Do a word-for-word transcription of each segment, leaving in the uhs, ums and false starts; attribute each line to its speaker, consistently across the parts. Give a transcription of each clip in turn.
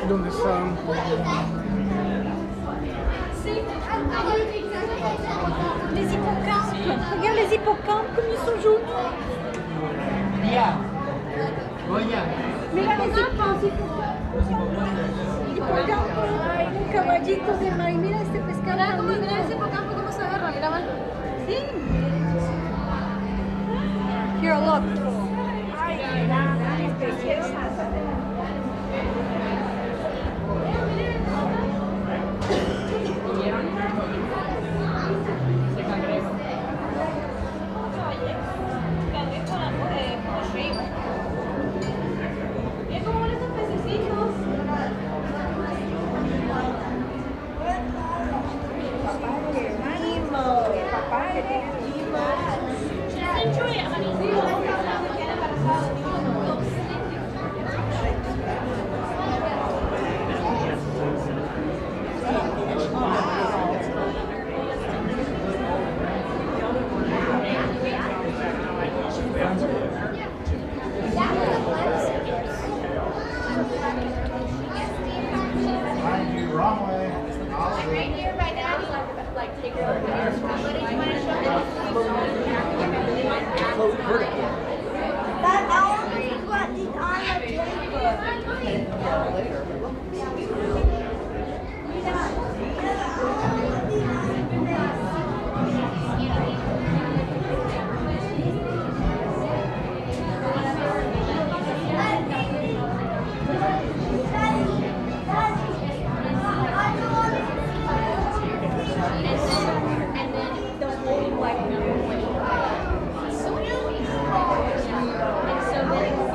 Speaker 1: donde están.
Speaker 2: Les hippocampes. Regarde les hippocampes comme ils sont jolis.
Speaker 3: Mira. Goya.
Speaker 2: Mira les hippocampes. Hipocampo. Un caballito de mar. Mira este pescado.
Speaker 4: Mira, cómo, mira ese hipocampo cómo se agarra. Mira, man.
Speaker 2: Sí. Here, look. Ay, preciosa.
Speaker 4: Mira cómo van esos pececitos.
Speaker 2: Papá, que tiene
Speaker 5: Wrong way.
Speaker 4: Right here, right now, like, like take it over here. What did you want to show?
Speaker 3: Float vertical.
Speaker 6: That element what is on the
Speaker 4: And then the whole like so and so then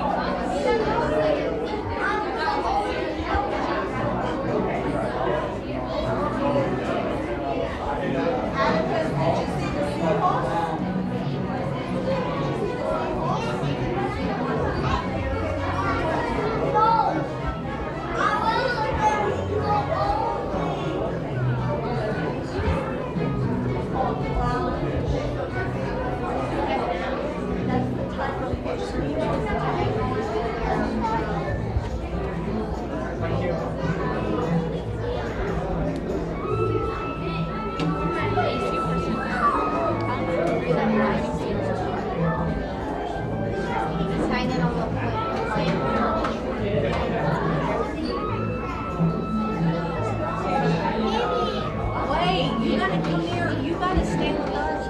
Speaker 4: wait, you gotta come here, you gotta stay with us,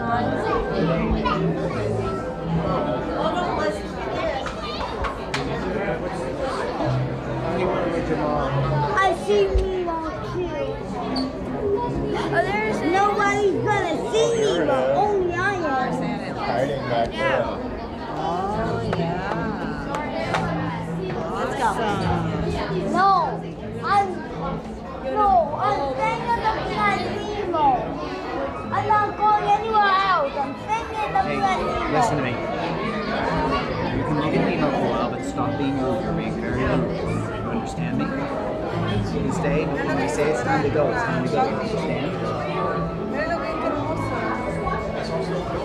Speaker 6: Oh no, let's do this. I see Nemo too. Oh, there's nobody's gonna see Nemo. Only I am.
Speaker 5: Hiding back there.
Speaker 2: Oh, yeah. Let's go.
Speaker 6: No, I'm no, I'm staying at the Planet Nemo. I'm not going anywhere else. I'm staying at the
Speaker 3: Hey,
Speaker 6: Planet Nemo.
Speaker 3: listen to me. You can look at Nemo for a while, but stop being rude. You're being very rude. You understand me? You can stay, but when we say it's time to go, it's time to go. You understand?
Speaker 2: Mira lo bien que hermosa.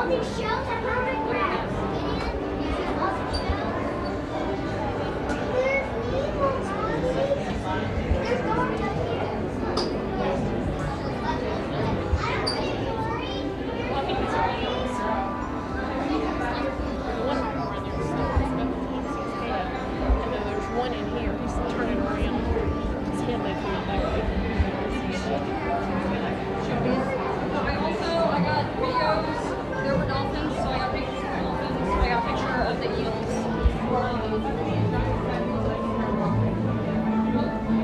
Speaker 6: all these shells are perfect grass. There's Nemo, Mommy. There's doors up here.
Speaker 1: One in here, he's turning around. His head may come back.
Speaker 2: I also, I got videos. There were dolphins, so I got pictures of the dolphins. I got a picture of the eels.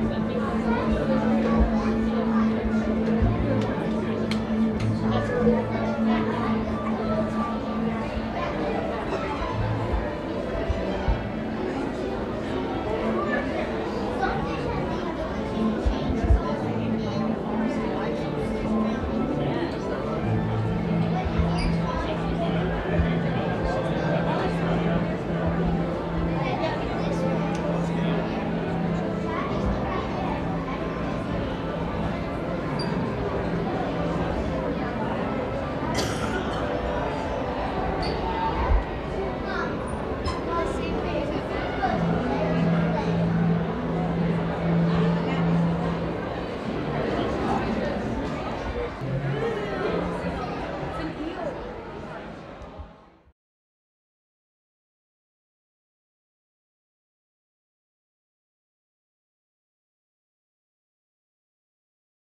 Speaker 6: That's